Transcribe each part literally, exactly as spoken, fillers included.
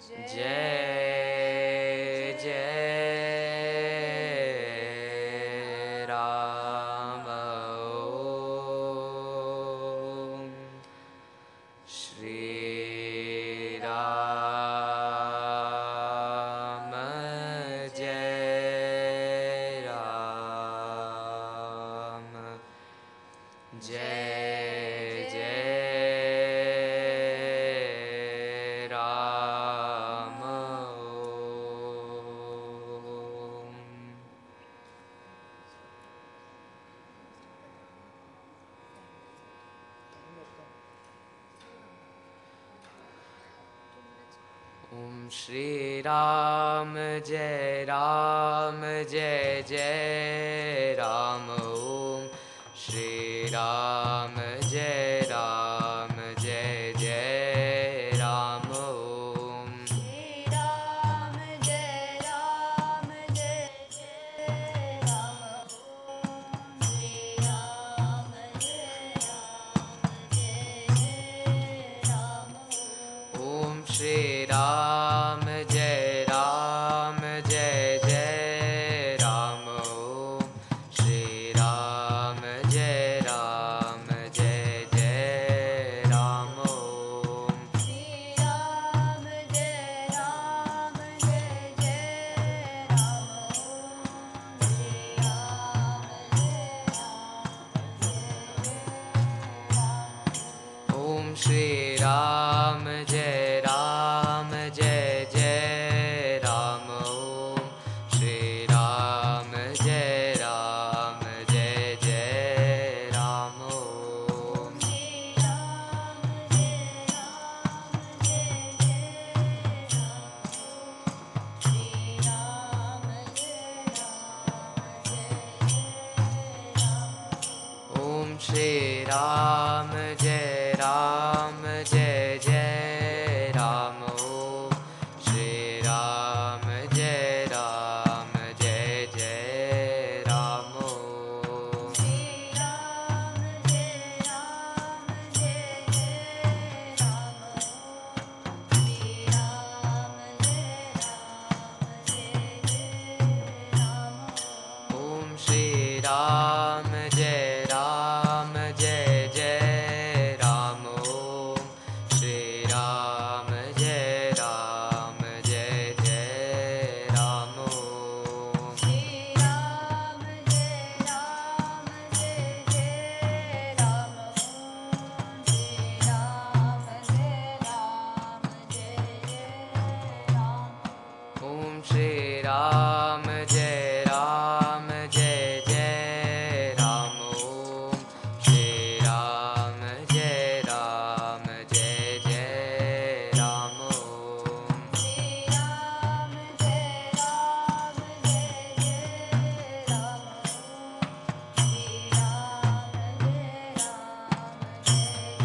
जय जय राम ओम श्री राम जय राम जय श्री राम जय राम जय जय राम ओम श्री राम जय राम जय जय राम ओम श्री राम जय राम जय जय राम ओम श्री राम जय राम जय जय राम ओम श्री राम जय राम जय जय राम ओम श्री राम जय राम जय जय राम ओम श्री राम जय राम जय जय राम ओम श्री राम जय राम जय जय राम ओम श्री राम जय राम जय जय राम ओम श्री राम जय राम जय जय राम श्री राम जय राम जय जय राम ओम श्री राम जय राम जय जय राम ओम श्री राम जय राम जय जय राम ओम श्री राम जय राम जय जय राम श्री राम जय राम जय जय राम ओम श्री राम जय राम जय जय राम ओम श्री राम जय राम जय जय राम ओम श्री राम जय राम जय जय राम ओम श्री राम जय राम जय जय राम ओम श्री राम जय राम जय जय राम ओम श्री राम जय राम जय जय राम ओम श्री राम जय राम जय जय राम श्री राम जय राम जय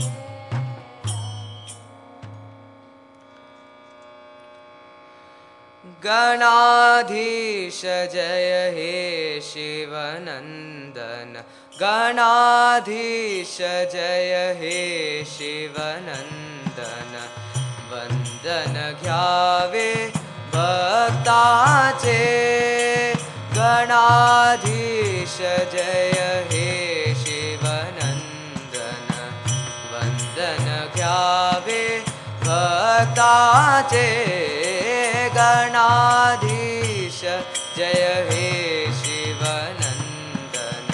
जय गणाधीश जय हे शिवनंदन गणाधीश जय हे शिवनंदन वंदन घ्यावे भक्ताचे गणाधीश जय हे शिवनंदन वंदन घ्यावे भक्ताचे गणाधीश जय हे शिवनंदन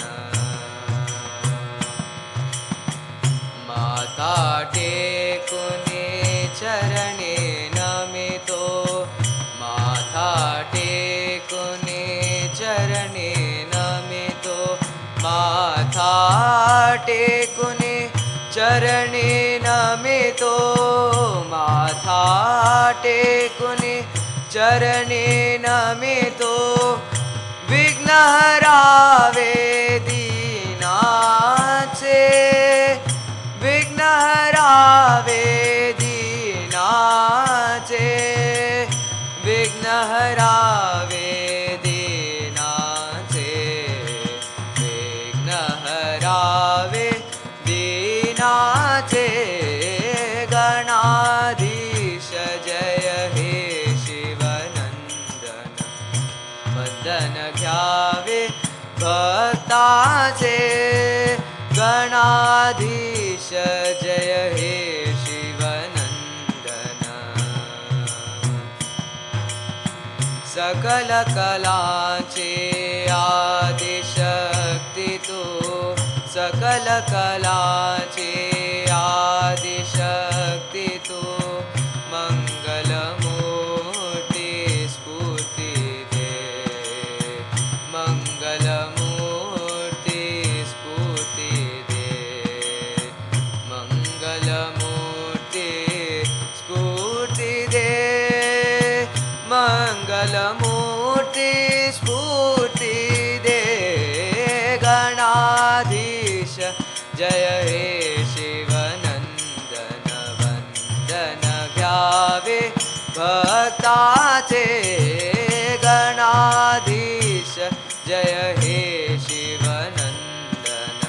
माता टेकुने चरणे नमितो माथा टेकुने चरणे नमितो माथा टेकुने चरणे नमितो माथा टेकुने चरणे नमितो विघ्न हरावे दीनाचे विघ्न हरावे दीनाचे विघ्न हरावे दीनाचे विघ्न हरावे दीनाचे गणाधीश जय हे गणाधीश जय हे शिवनंदन सकल कलांचे आदिशक्ती तू सकल कलांचे आदिशक्ती तू मंगलमूर्ती स्फूर्ती दे मंगलमूर्ती स्फूर्ती दे मंगलमूर्ती स्फूर्ती दे मंगलमूर्ती स्फूर्ती दे गणाधीश जय हे शिवनंदन वंदन घ्यावे भक्ताचे गणाधीश जय हे शिवनंदन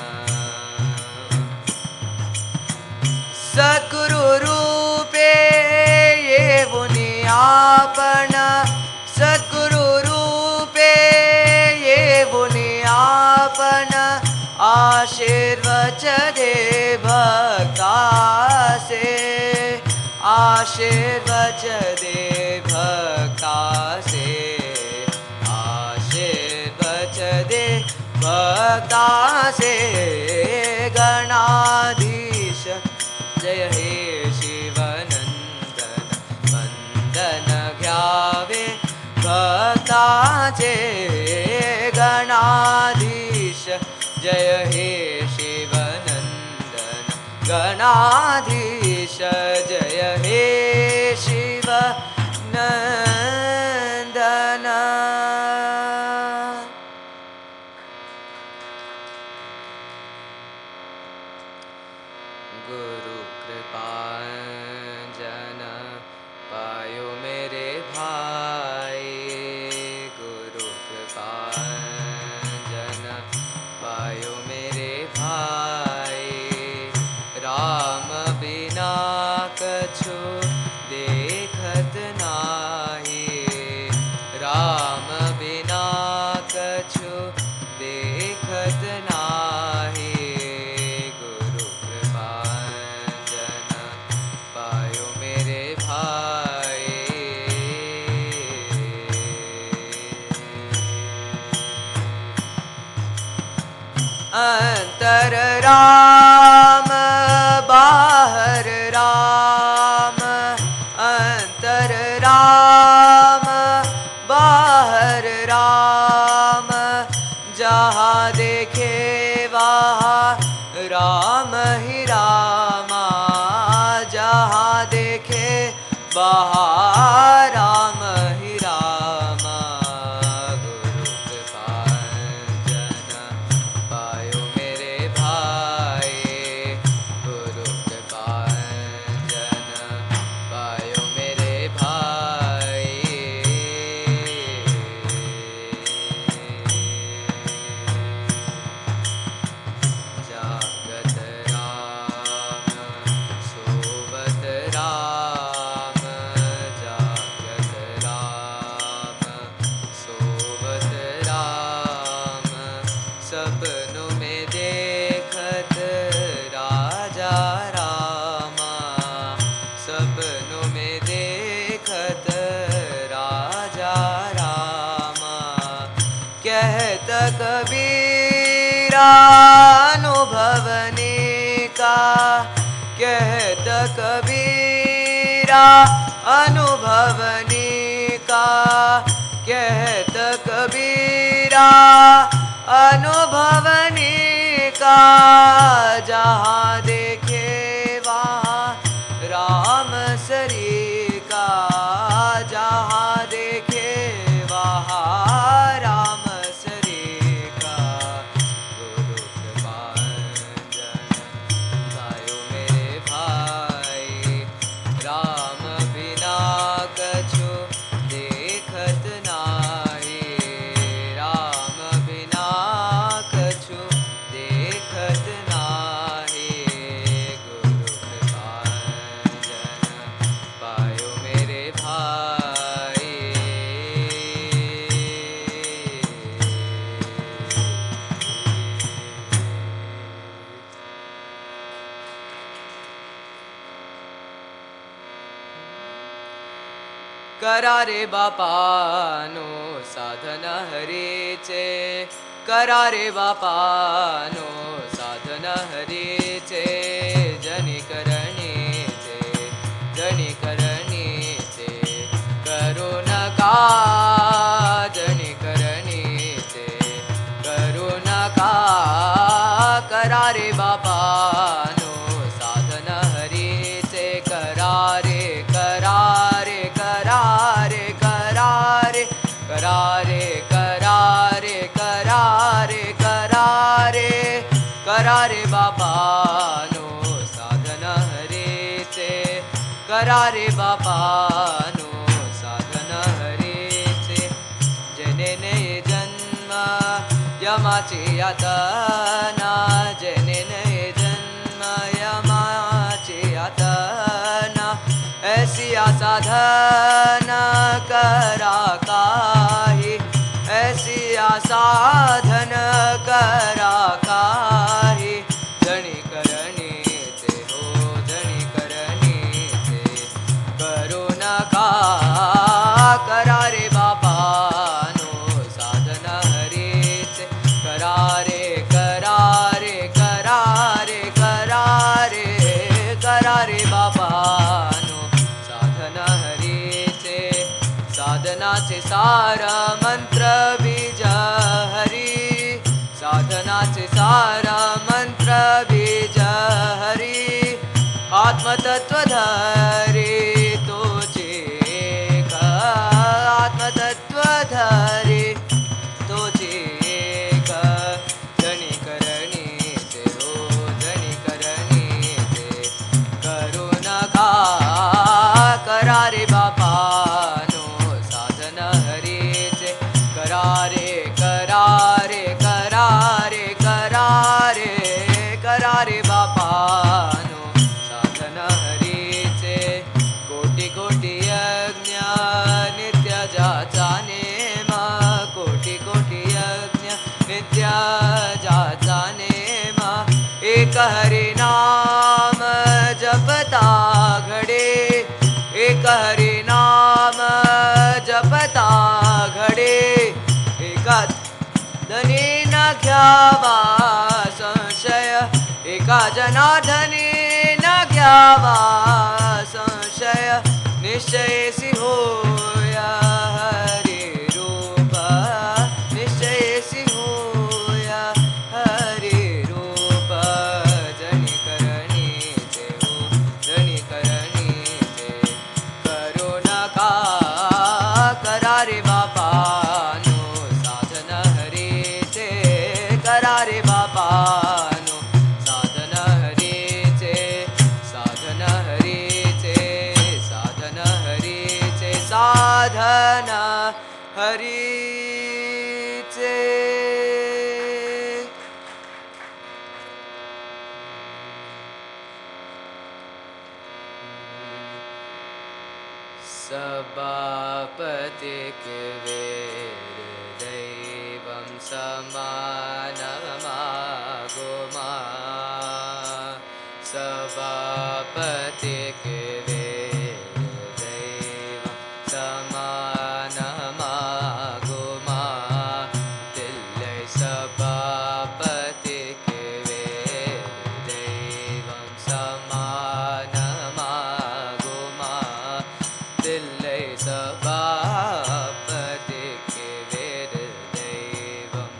सद्गुरु रूपे येऊनी आपण सद्गुरु रूपे येऊनी आपण आशीर्वच दे भक्तासे आशीर्वच दे भक्तासे आशीर्वच दे भक्तासे गणाधीश जय हे शिवनंदन वंदन घ्यावे भक्ताचे गणाधीश जय हे शिवनंदन गणाधीश जय हे शिवनंदन गुरु कृपांजन पायो मेरे भाई गुरु कृपांजन पायो मेरे भाई राम बिना कछु देखत नाही राम बिना कछु देखत नाही गुरु कृपांजन पायो मेरे भाई अंतर राम बाहर राम अंतर राम बाहर राम जहाँ देखे वहाँ राम ही रामा जहाँ देखे वहाँ राम ही रामा गुरु कृपांजन पायो मेरे भाई गुरु कृपांजन पायो मेरे भाई जागत राम सोवत राम जागत राम सोवत राम सपनों में देखत राजा रामा सपनों में देखत राजा रामा कहत कबीरा अनुभवने का कहत कबीरा अनुभवने का कहत कबीरा अनुभवने का जहाँ देखे वहाँ राम सरी का जहाँ देखे वहाँ राम सरी का गुरु कृपांजन पायो मेरे भाई राम बिना कछु देखत नाही राम बिना कछु देखत नाही करा रे बापानो साधन हरीचे, करा रे बापानो साधन हरीचे, जनी करणीचे जनी करणीचे, करू नका जनी करणीचे, करू नका, करा रे बापानो साधन हरीचे, करा रे करा रे करा रे करा रे करा रे करा रे करा रे करा रे करा रे बापानो साधन हरीचे, करा रे बापानो साधन हरीचे, जनेने जन्म यमाची यातना, जनेने जन्म यमाची यातना, ऐसी साधना करा काही, ऐसी साधन करा काही, जनी करणीचे हो जनी करणीचे, करू नका, करा रे बापानो साधन हरीचे, करा रे करा रे करा रे करा रे करा रे बापानो साधन हरीचे, साधनाचे सार मंत्र बीज हरी, साधनाचे सार मंत्र बीज हरी, आत्मतत्व धरी तोचे एक, आत्मतत्व धरी तोचे एक, जनी करणीचे हो जनी करणीचे, करू नका, करा रे बापानो साधन हरीचे, करा रे करा रे करा रे करा रे करा रे बापानो साधन हरीचे, कोटी कोटी यज्ञ नित्य जाचा नेम, कोटी कोटी यज्ञ नित्य जाचा नेम, एक हरि नाम जपता घडे, एक हरि नाम जपता घडे, एका धनी न घ्यावा संशय, एका जनार्दनी न घ्यावा संशय, निश्चयसी होया हरि रूप, निश्चयसी होया हरि रूप, जनी करणीचे हो जनी करणीचे, करू नका, करा रे बापानो साधन हरीचे, करा रे बापानो साधन हरीचे, साधन हरीचे साधन हरीचे, साधन हरीचे. सभापतिक वेर दैवं समानमागो मा, सभापतिक वेर दैवं समानमागो मा, दिल्लै सभापतिक वेर दैवं समानमागो मा, दिल्लै सभापतिक वेर दैवं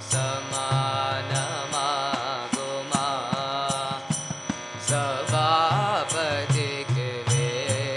समानमागो मा, सभापतिक वेर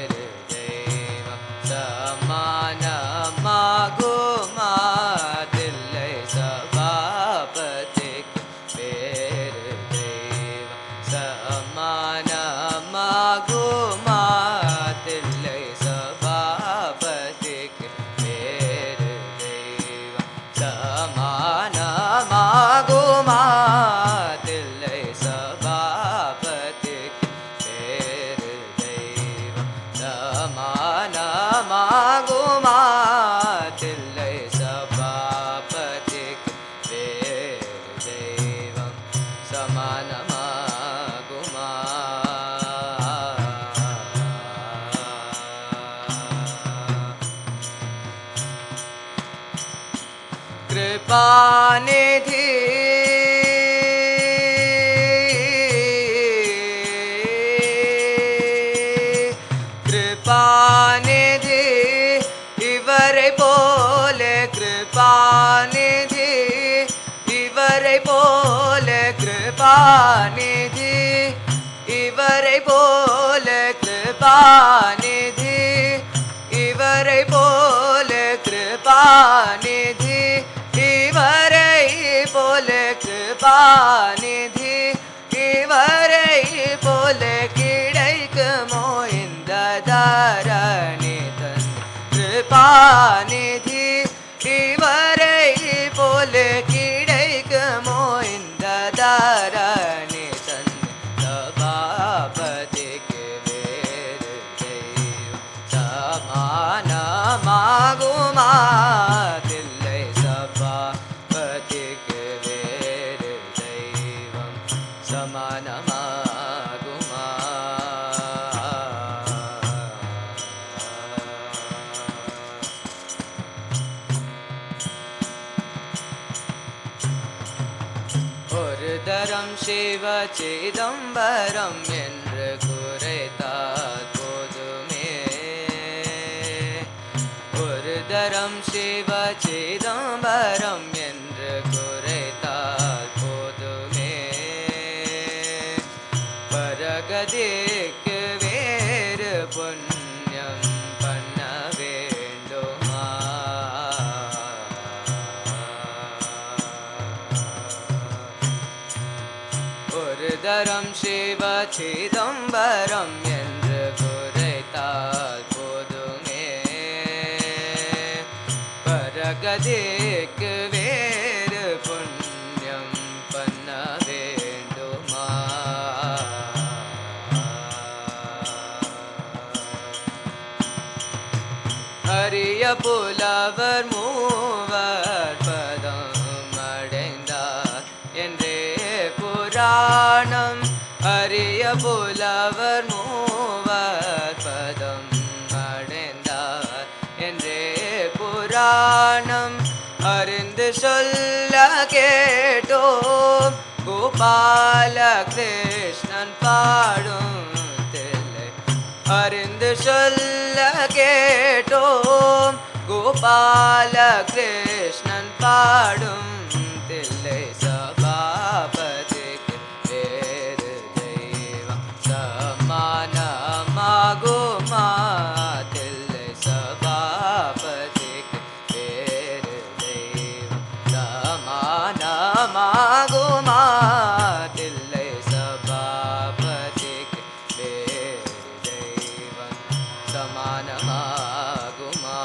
कृपानिधि कृपानिधि इवरे बोले कृपानिधि इवरे बोले कृपानिधि इवरे बोले कृपानिधि इवरे बोले कृपानिधि इवरे बोले कृपानिधि इवरे बोले किडैक मोइंद धरणी तन कृपानिधि इवरे बोले किडैक मोइंद धरणी तन सभापति के वेर देव समान मागुमा दिल्लै सभापति के वेर दैवं समान मागुमा ஒருதரம் சிவ சிதம்பரம் என்று குரைத்தால் போதுமே ஒருதரம் சிவ சிதம்பரம் என்று குரைத்தால் போதுமே பரகதிக்கு வேறு புண்ணியம் பண்ண வேண்டுமா ஒருதரம் சிவ சிதம்பரம் என்று குரைத்தால் போதுமே பரகதிக்கு வேறு புண்ணியம் பண்ண வேண்டுமா அரிய புலவர் மூவர் பதம் அடைந்தார் என்றே புராணம் அரிய புலவர் மூவர் பதம் அடைந்தார் என்றே புராணம் அறிந்து சொல்ல கேட்டோம் கோபால கிருஷ்ணன் பாடும் தில்லை அறிந்து சொல்ல கேட்டோம் கோபால கிருஷ்ணன் பாடும் தில்லை சபாபதிக்கு வேறு தெய்வம் சமானமாகுமா தில்லை சபாபதிக்கு வேறு தெய்வம் சமானமாகுமா தில்லை சபாபதிக்கு வேறு தெய்வம் சமானமாகுமா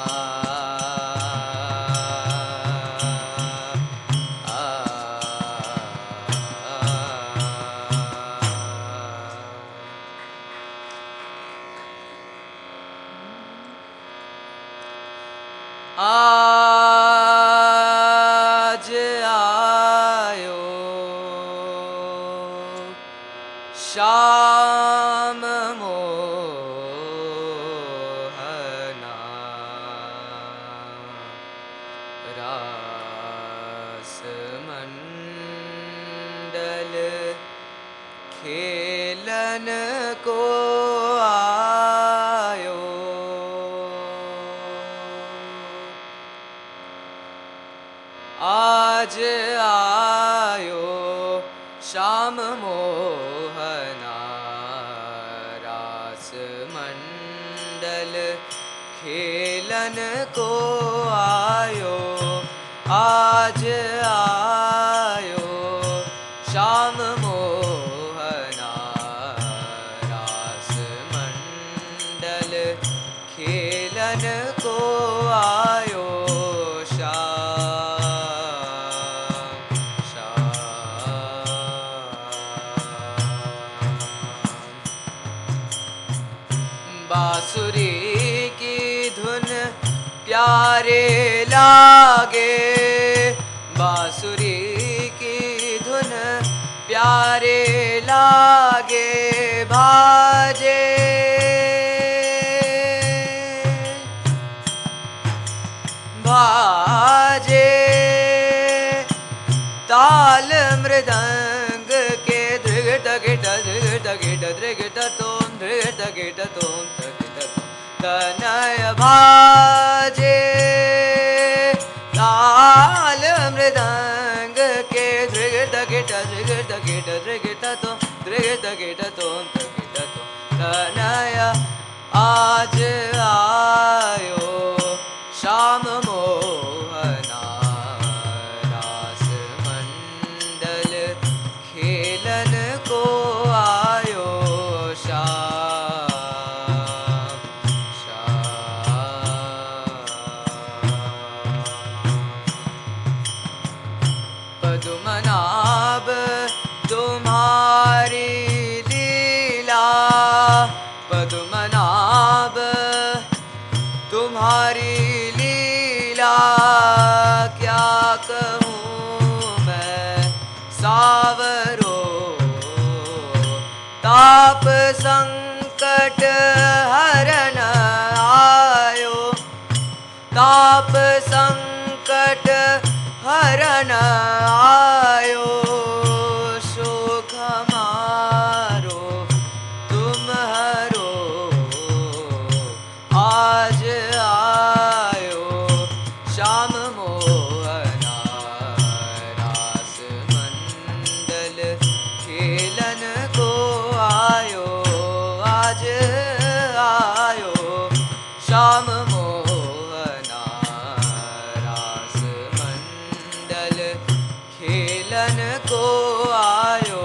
आज आयो श्याम मोहना रास मंडल खेलन को आयो आज आयो श्याम मोहना रास मंडल खेलन को आयो आज आयो श्याम मोहना रास मंडल खेलन को आयो बांसुरी की धुन प्यारे लागे बांसुरी की धुन प्यारे लागे भाजे भाजे गिट गिट गिट गिट तोम गिट गिट तोम गिट तनय भाजे ताल मृदंग के गिट गिट गिट गिट गिट तोम गिट गिट तोम गिट तनय आज आयो श्याम मोहना रास मंडल खेलन को आयो श्याम श्याम पद्मनाभ तुम्हारी लीला पद्मनाभ तुम्हारी लीला क्या कहूँ मैं सावरो ताप संकट हरण आयो ताप संकट हरण आयो शोक हमारो तुम हरो आज आयो श्याम मोहना रास मंडल खेलन को आयो आज आयो श्याम मोहना रास मंडल खेलन को आयो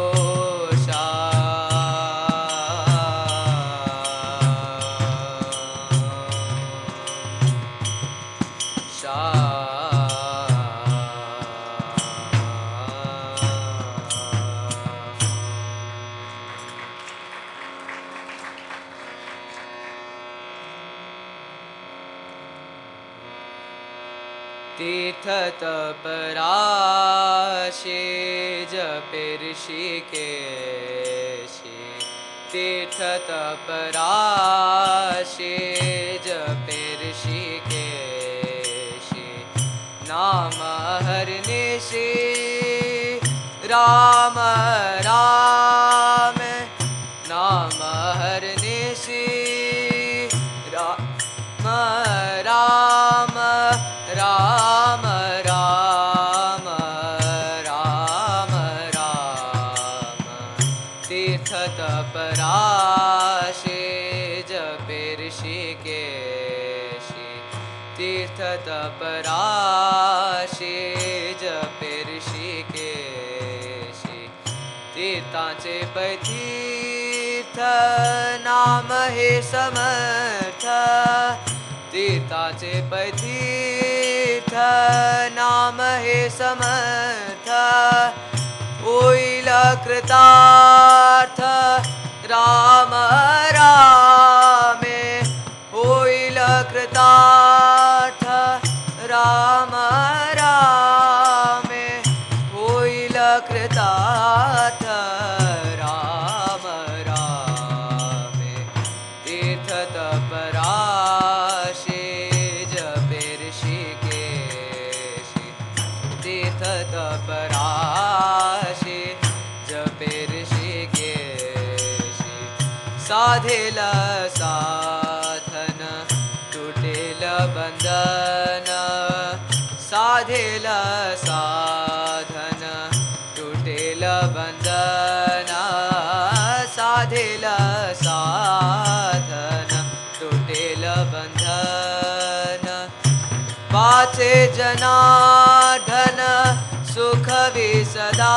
तीर्थ तपराशे जपे ऋषिकेशे तीर्थ तपराशे जपे ऋषिकेशे नाम हरनिशे राम राम नाम हरनिशे राम राम राम राम राम राम तीर्थ तपराशे जपे ऋषिकेशे तीर्थ तपराशे जपे ऋषिकेशे तीर्थांचे पैतीर्थ नाम हे समर्थ तीर्थांचे पैतीर्थ नाम हे समर्थ होईल कृतार्थ राम रामे होईल कृतार्थ राम रामे होईल कृतार्थ राम रामे तीर्थ तपराशे जपे ऋषिकेशे तीर्थ तपराशे जपे ऋषिकेशे साधेल साधन तुटेल बंधन साधेल साधन तुटेल बंधन साधेल साधन तुटेल बंधन वाचे जनार्दन सुख विसदा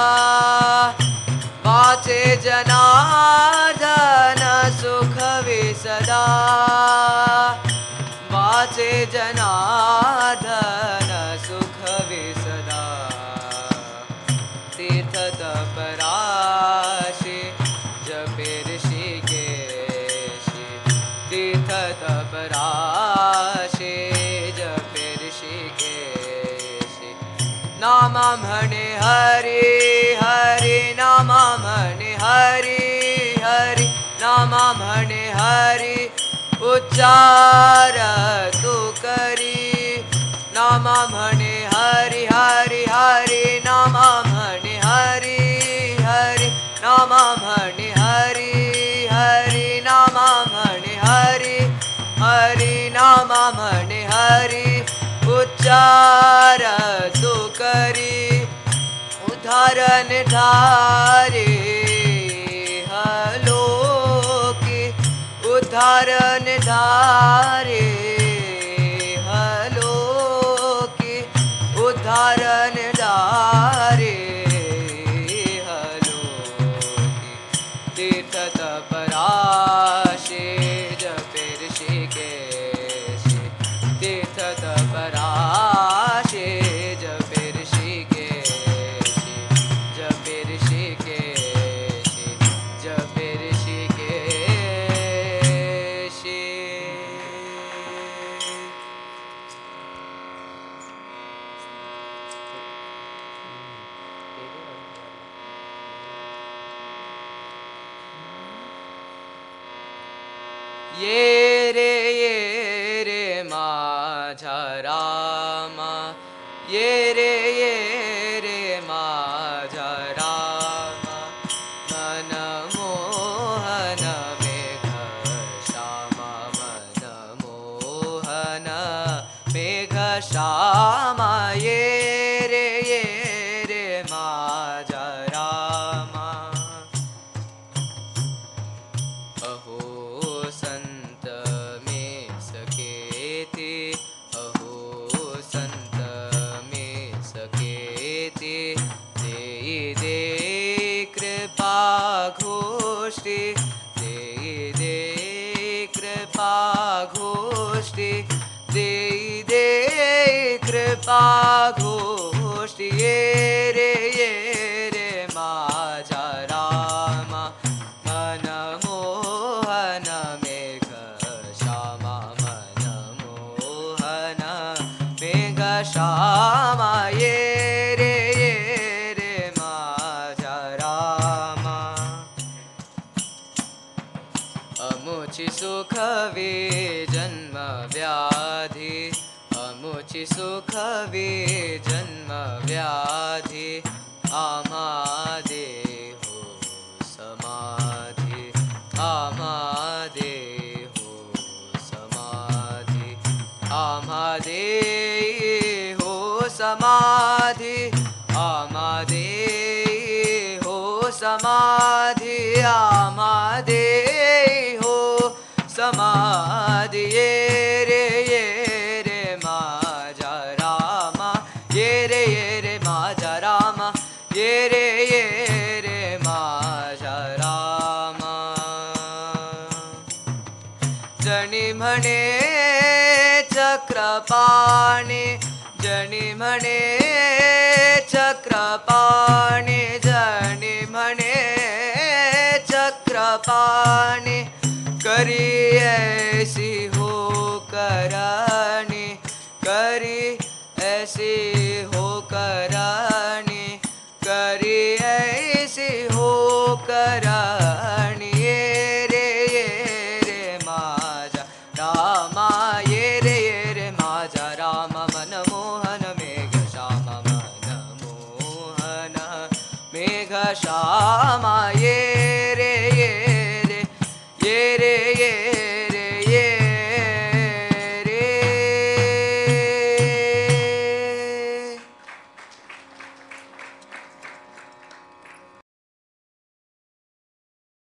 वाचे जनार्दन सुख विसदा वाचे जनार्दन सुख विसदा तीर्थ तपराशे जपे ऋषिकेशे तीर्थ तपराशे जपे ऋषिकेशे नामा म्हणे हरि हरि नामा म्हणे हरि हरि नामा म्हणे हरि उच्चार तू करी नामा म्हणे हरि हरि हरि नामा म्हणे हरि हरि नामा मणि हरि हरि नामा मणि हरि हरि नामा मणि हरि उच्चार तु करी उदाहरण धारे हलोकी उदाहरण धारे हलोकी उदाहरण धारे हलोकी तीर्थ तपराशे जपे ऋषिकेश तीर्थ तपराशे जपे ऋषिकेश जपे ऋषिकेश जपे ऋषिकेश। ये रे ये रे माझा रामा ये रे ये रे माझा रामा मन मोहन मेघ श्यामा मन मोहन मेघ श्यामा ये रे ये रे माझा रामा। अहो संत में सके थे अहो संत में सके थे दे दे कृपा घोष्टि दे दे कृपा घोष्टि दे दे कृपा घोष्टि ये रे ये रे माझा रामा मन मोहन मेघ श्यामा मन मोहन मेघ श्यामा ये रे ये रे माझा रामा। अमुचि सुख वे जन्म व्याधि अमुचि सुख वे जन्म व्याधि आमादे हो समाधि आमादे हो समाधि आमादे हो समाधि आमादे हो समाधि आमादे हो समाधि ये रे ये रे माझा रामा ये रे ये रे माझा रामा ये रे ये रे माझा रामा। जणी म्हणे चक्रपाणी जणी म्हणे चक्रपाणी जणी म्हणे चक्रपाणी करी ऐसी हो करानी करी ऐसी हो करानी करी ऐसी हो करानी ये रे ये रे माझा रामा ये रे ये रे माझा रामा मन मोहन मेघ श्यामा मन मोहन मेघ श्यामा ये